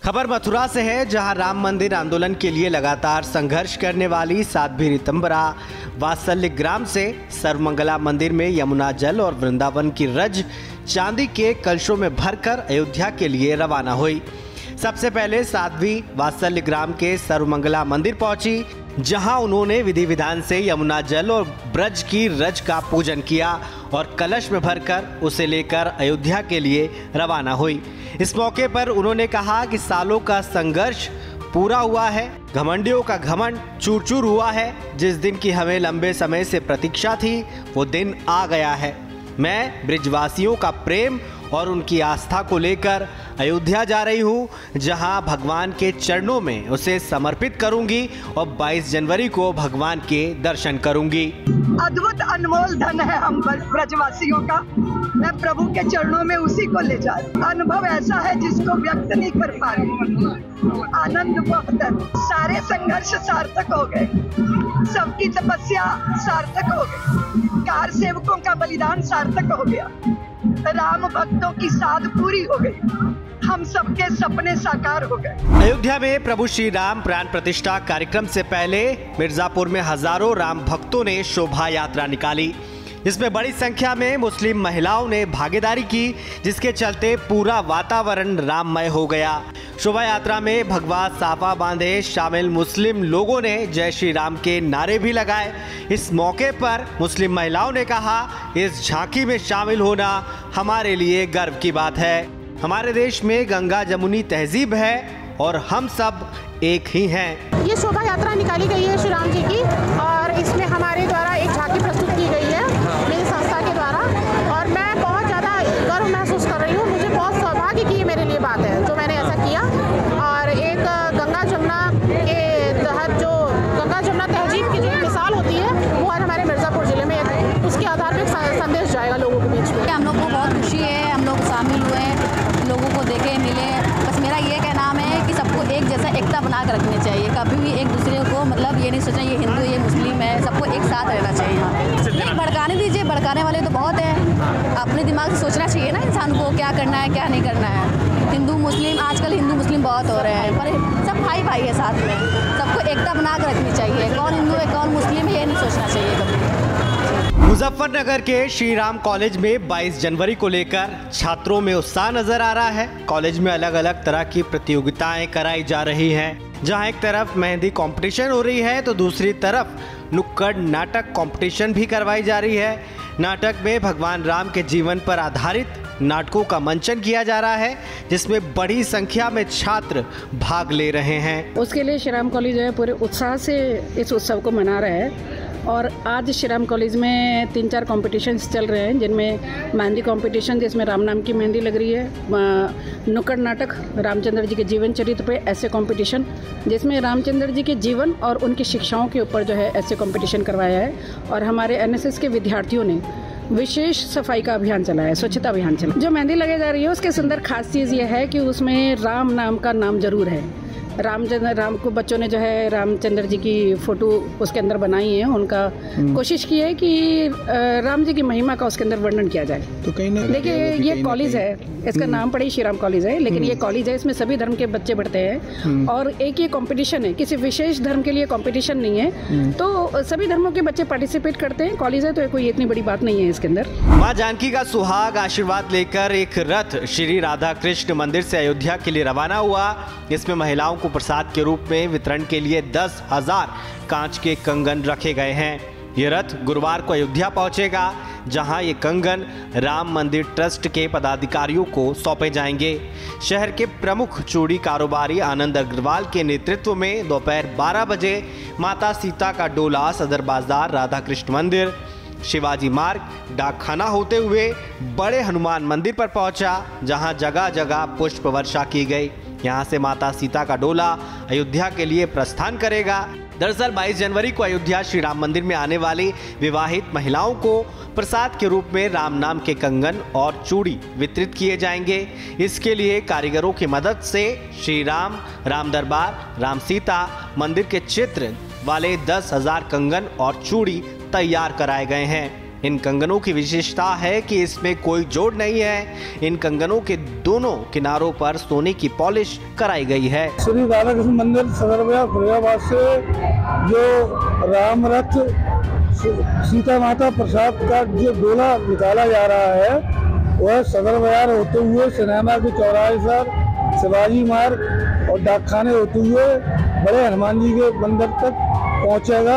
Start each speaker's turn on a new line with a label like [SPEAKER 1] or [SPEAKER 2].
[SPEAKER 1] खबर मथुरा से है, जहां राम मंदिर आंदोलन के लिए लगातार संघर्ष करने वाली साध्वी ऋतंबरा वात्सल्य ग्राम से सर्वमंगला मंदिर में यमुना जल और वृंदावन की रज चांदी के कलशों में भरकर अयोध्या के लिए रवाना हुई। सबसे पहले साध्वी वात्सल्य ग्राम के सर्वमंगला मंदिर पहुंची, जहां उन्होंने विधि विधान से यमुना जल और ब्रज की रज का पूजन किया और कलश में भरकर उसे लेकर अयोध्या के लिए रवाना हुई। इस मौके पर उन्होंने कहा कि सालों का संघर्ष पूरा हुआ है, घमंडियों का घमंड चूर चूर हुआ है। जिस दिन की हमें लंबे समय से प्रतीक्षा थी, वो दिन आ गया है। मैं ब्रिजवासियों का प्रेम और उनकी आस्था को लेकर अयोध्या जा रही हूँ, जहां भगवान के चरणों में उसे समर्पित करूंगी और 22 जनवरी को भगवान के दर्शन करूंगी।
[SPEAKER 2] अद्भुत अनमोल धन है हम ब्रजवासियों का। मैं प्रभु के चरणों में उसी को ले जा रही। अनुभव ऐसा है जिसको व्यक्त नहीं कर पा रही। आनंद बहुत है। सारे संघर्ष सार्थक हो गए, सबकी तपस्या सार्थक हो गई, कार सेवकों का बलिदान सार्थक हो गया, राम भक्तों की साध पूरी हो गई, हम सबके सपने साकार हो गए।
[SPEAKER 1] अयोध्या में प्रभु श्री राम प्राण प्रतिष्ठा कार्यक्रम से पहले मिर्जापुर में हजारों राम भक्तों ने शोभा यात्रा निकाली, जिसमें बड़ी संख्या में मुस्लिम महिलाओं ने भागीदारी की, जिसके चलते पूरा वातावरण राममय हो गया। शोभा यात्रा में भगवा साफा बांधे शामिल मुस्लिम लोगों ने जय श्री राम के नारे भी लगाए। इस मौके पर मुस्लिम महिलाओं ने कहा, इस झांकी में शामिल होना हमारे लिए गर्व की बात है। हमारे देश में गंगा जमुनी तहजीब है और हम सब एक ही हैं।
[SPEAKER 3] ये शोभा यात्रा निकाली गई है श्री राम जी की, और इसमें हमारे द्वारा एक झांकी प्रस्तुत की गई है मेरी संस्था के द्वारा, और मैं बहुत ज़्यादा गर्व महसूस कर रही हूँ। मुझे बहुत सौभाग्य की मेरे लिए बात है जो मैंने ऐसा किया। और एक गंगा जमुना के तहत जो गंगा जमुना तहजीब की जो मिसाल होती है, वो आज हमारे मिर्ज़ापुर ज़िले में उसके आधार पर संदेश जाएगा लोगों के बीच में।
[SPEAKER 4] हम लोग को बहुत खुशी है, हम लोग शामिल हुए, लोगों को देखे मिले। बस मेरा ये कहना है कि सबको एक जैसा एकता बना कर रखनी चाहिए। कभी भी एक दूसरे को मतलब ये नहीं सोचना ये हिंदू ये मुस्लिम है, सबको एक साथ रहना चाहिए। नहीं भड़काने दीजिए, भड़काने वाले तो बहुत हैं। अपने दिमाग से सोचना चाहिए ना इंसान को क्या करना है क्या नहीं करना है। हिंदू मुस्लिम आजकल हिंदू मुस्लिम बहुत हो रहे हैं, पर सब भाई भाई है साथ में। सबको एकता बना कर रखनी चाहिए। कौन हिंदू है कौन मुस्लिम है ये नहीं सोचना चाहिए कभी।
[SPEAKER 1] मुजफ्फरनगर के श्री राम कॉलेज में 22 जनवरी को लेकर छात्रों में उत्साह नजर आ रहा है। कॉलेज में अलग अलग तरह की प्रतियोगिताएं कराई जा रही हैं, जहां एक तरफ मेहंदी कंपटीशन हो रही है तो दूसरी तरफ नुक्कड़ नाटक कंपटीशन भी करवाई जा रही है। नाटक में भगवान राम के जीवन पर आधारित नाटकों का मंचन किया जा रहा है, जिसमें बड़ी संख्या में छात्र भाग ले रहे हैं।
[SPEAKER 3] उसके लिए श्री राम कॉलेज है पूरे उत्साह से इस उत्सव को मना रहा है। और आज श्री राम कॉलेज में 3-4 कॉम्पिटिशन्स चल रहे हैं, जिनमें मेहंदी कंपटीशन जिसमें राम नाम की मेहंदी लग रही है, नुक्कड़ नाटक रामचंद्र जी के जीवन चरित्र पे ऐसे कंपटीशन जिसमें रामचंद्र जी के जीवन और उनकी शिक्षाओं के ऊपर जो है ऐसे कंपटीशन करवाया है। और हमारे एनएसएस के विद्यार्थियों ने विशेष सफाई का अभियान चलाया है, स्वच्छता अभियान चलाया। जो मेहंदी लगे जा रही है उसकी सुंदर खास चीज़ ये है कि उसमें राम नाम का नाम जरूर है। राम को बच्चों ने जो है रामचंद्र जी की फ़ोटो उसके अंदर बनाई है। उनका कोशिश की है कि राम जी की महिमा का उसके अंदर वर्णन किया जाए। तो कहीं ना देखिए ये कॉलेज है, इसका नाम पड़े श्री राम कॉलेज है, लेकिन ये कॉलेज है, इसमें सभी धर्म के बच्चे पढ़ते हैं। और एक ये कंपटीशन है, किसी विशेष धर्म के लिए कंपटीशन नहीं है, तो सभी धर्मों के बच्चे पार्टिसिपेट करते हैं। कॉलेज है तो कोई इतनी बड़ी बात नहीं है इसके अंदर।
[SPEAKER 1] माँ जानकी का सुहाग आशीर्वाद लेकर एक रथ श्री राधा कृष्ण मंदिर से अयोध्या के लिए रवाना हुआ। इसमें महिलाओं को प्रसाद के रूप में वितरण के लिए 10,000 कांच के कंगन रखे गए हैं। ये रथ गुरुवार को अयोध्या पहुंचेगा, जहां ये कंगन राम मंदिर ट्रस्ट के पदाधिकारियों को सौंपे जाएंगे। शहर के प्रमुख चूड़ी कारोबारी आनंद अग्रवाल के नेतृत्व में दोपहर 12 बजे माता सीता का डोला सदर बाजार राधा कृष्ण मंदिर शिवाजी मार्ग डाकखाना होते हुए बड़े हनुमान मंदिर पर पहुंचा, जहां जगह जगह पुष्प वर्षा की गई। यहां से माता सीता का डोला अयोध्या के लिए प्रस्थान करेगा। दरअसल 22 जनवरी को अयोध्या श्री राम मंदिर में आने वाली विवाहित महिलाओं को प्रसाद के रूप में राम नाम के कंगन और चूड़ी वितरित किए जाएंगे। इसके लिए कारीगरों की मदद से श्री राम, राम दरबार, राम सीता मंदिर के चित्र वाले 10,000 कंगन और चूड़ी तैयार कराए गए हैं। इन कंगनों की विशेषता है कि इसमें कोई जोड़ नहीं है। इन कंगनों के दोनों किनारों पर सोने की पॉलिश कराई गई है।
[SPEAKER 5] श्री राधा कृष्ण मंदिर सदर बाजार फरीदाबाद से जो राम रथ सीता माता प्रसाद का जो डोला निकाला जा रहा है वह सदर बाजार होते हुए सिनेमा के चौराहे पर शिवाजी मार्ग और डाकखाने होते हुए बड़े हनुमान जी के मंदिर तक पहुंचेगा।